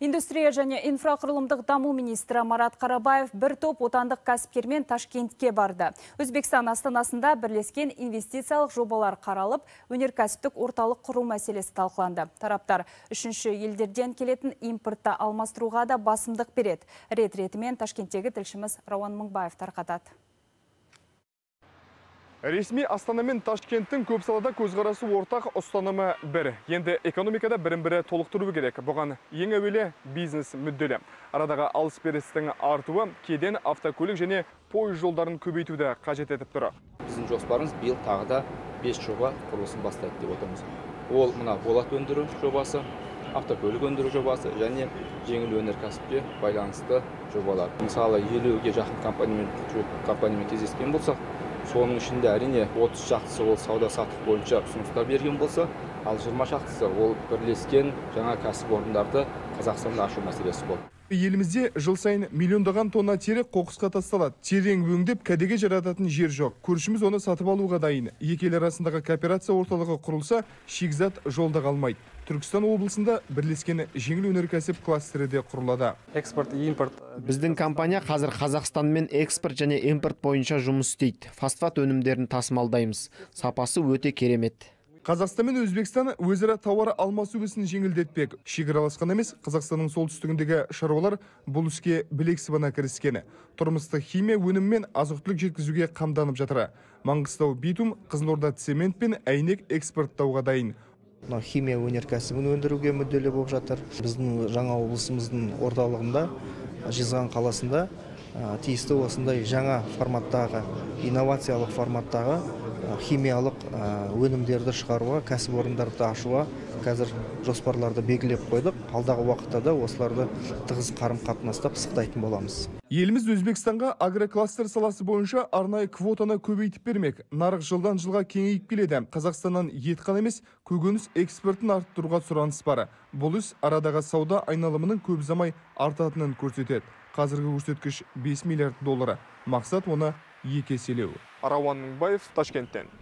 Индустрия және инфрақұрылымдық даму министрі Марат Қарабаев бір топ отандық кәсіпкермен Ташкентке барды. Өзбекстан астанасында бірлескен инвестициялық жобалар қаралып, өнеркәсіптік орталық құру мәселесі талқыланды. Тараптар үшінші елдерден келетін импортты алмастыруға да басымдық береді. Рет-ретімен Ташкенттегі тілшіміз Рауан Мыңбаев тарқатады. Ресми Астана мен Ташкенттің көп салада көзқарасы ортақ ұстанымы бір. Енді экономикада бірін-бірі толықтыру керек. Бұған ең әуелі бизнес мүдделі. Арадағы алыс-берістің артуы кеден, автокөлік және пойыз жолдарын көбейтуді қажет етіп тұр. Біздің жоспарымыз биыл тағы да 5 жоба құрылысын бастайды деп отырмыз. Ол мына болат өндіру жобасы, автокөлік өндіру жобасы және жеңіл өнеркәсіпке байланысты жобалар. Мысалы 50-ге жақын компаниямен кездескен болсақ, соның ішінде әрине 30 шақтысы ол сауда-саттық бойынша ұсыныстар берген болса, ал 20 шақтысы ол бірлескен жаңа кәсіпорындарды Қазақстанда ашу мәселесі болды. Елімізде жыл сайын миллиондаған тонна тері қоқысқа тасталады. Терең өңдеп кәдеге жарататын жер жоқ. Көршіміз оны сатып алуға дайын. Екі ел арасындағы кооперация орталығы құрылса, шикізат жолда қалмайды. Түркістан облысында бірлескен жеңіл өнеркәсіп кластері де құрылады. Экспорт и импорт. Біздің компания қазір Қазақстанмен экспорт және импорт бойынша жұмыс істейді. Фосфат өнімдерін тасымалдаймыз. Сапасы өте керемет. Қазақстан мен Өзбекстан өзара тауар алмасу ісін жеңілдетпек. Шекараласқан емес, Қазақстанның солтүстігіндегі шаруалар бұл іске білек сыбана кіріскені. Тұрмыстық химия өніммен азық-түлік жеткізуге қамданып жатыр. Маңғыстау битум, Қызылорда цемент пен әйнек экспорттауға дайын. Химия өнеркәсібін өндіруге мүдделі болып жатыр. Біздің жаңа облысымыздың орталығында, Жезқазған қаласында тиісті осындай жаңа форматтағы, инновациялық форматтағы химиялық өнімдерді шығаруға, кәсіпорындарды ашуға қазір жоспарларды белгілеп қойдық. Алдағы уақытта да осыларды тығыз қарым-қатынаста пысықтайтын боламыз. Еліміз Өзбекстанға агрокластер саласы бойынша арнайы квотаны көбейтіп бермек. Нарық жылдан жылға кеңейіп келеді. Қазақстаннан ет қана емес, көкөніс экспортын арттыруға сұраныс бар. Бұл іс арадағы сауда айналымының көп ұзамай артатынын көрсетеді. Қазіргі көрсеткіш $5 миллиард. Мақсат оны 2 еселеу. Рауан Мыңбаев, Ташкенттен.